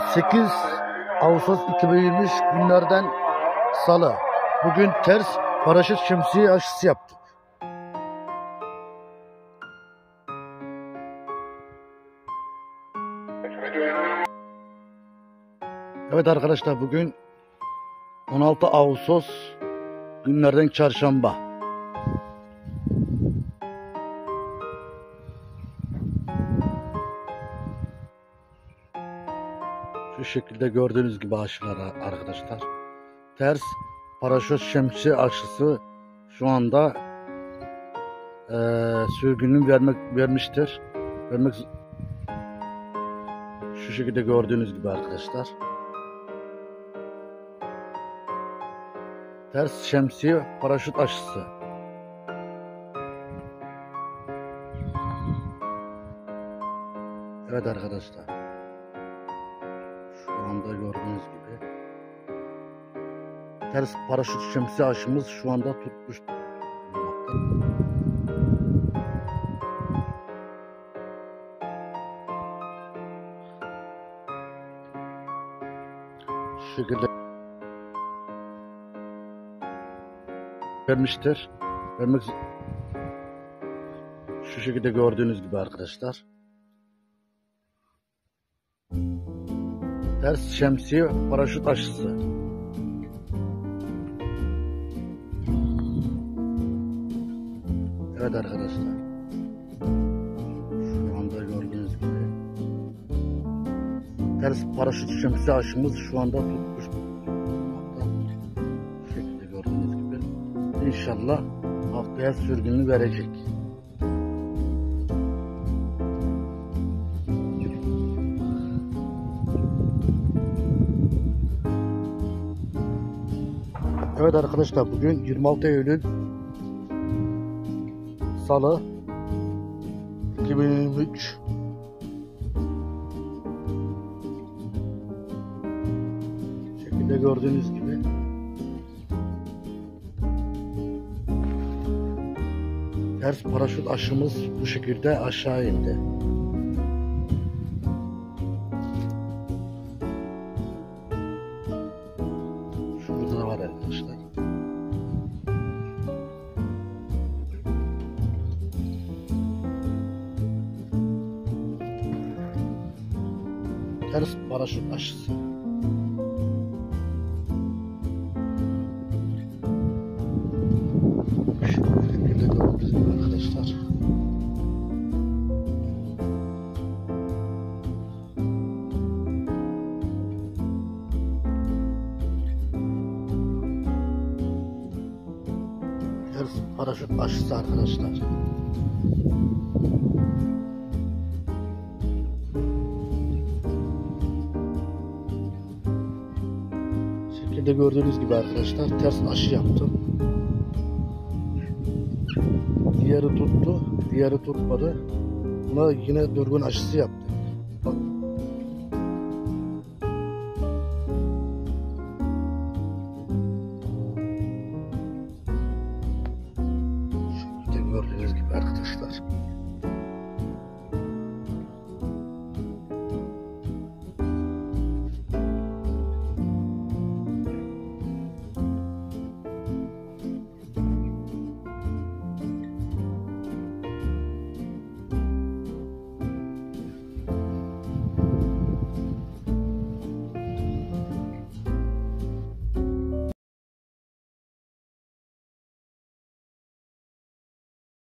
8 Ağustos 2023 günlerden Salı. Bugün ters paraşüt şemsiye aşısı yaptık. Evet arkadaşlar, bugün 16 Ağustos günlerden çarşamba. Şu şekilde gördüğünüz gibi aşılar arkadaşlar. Ters paraşüt şemsiye aşısı şu anda sürgününü vermiştir. Şu şekilde gördüğünüz gibi arkadaşlar. Ters şemsiye paraşüt aşısı. Evet arkadaşlar. Şu anda gördüğünüz gibi ters paraşüt şemsiye aşımız şu anda tutmuş. Şu şekilde vermiştir. Şu şekilde gördüğünüz gibi arkadaşlar. Ters şemsiye paraşüt aşısı. Evet arkadaşlar. Şu anda gördüğünüz gibi ters paraşüt şemsiye aşımız şu anda tutmuş. Şu şekilde gördüğünüz gibi. İnşallah haftaya sürgününü verecek. Evet arkadaşlar, bugün 26 Eylül Salı 2023. Şekilde gördüğünüz gibi ters paraşüt aşımız bu şekilde aşağı indi. Şurada da var arkadaşlar. Ters paraşüt aşısı. Bu şekilde gördüğünüz gibi arkadaşlar. Ters paraşüt aşısı arkadaşlar. Şekilde gördüğünüz gibi arkadaşlar ters aşı yaptım. Diğeri tuttu, diğeri tutmadı. Buna yine durgun aşısı yaptım.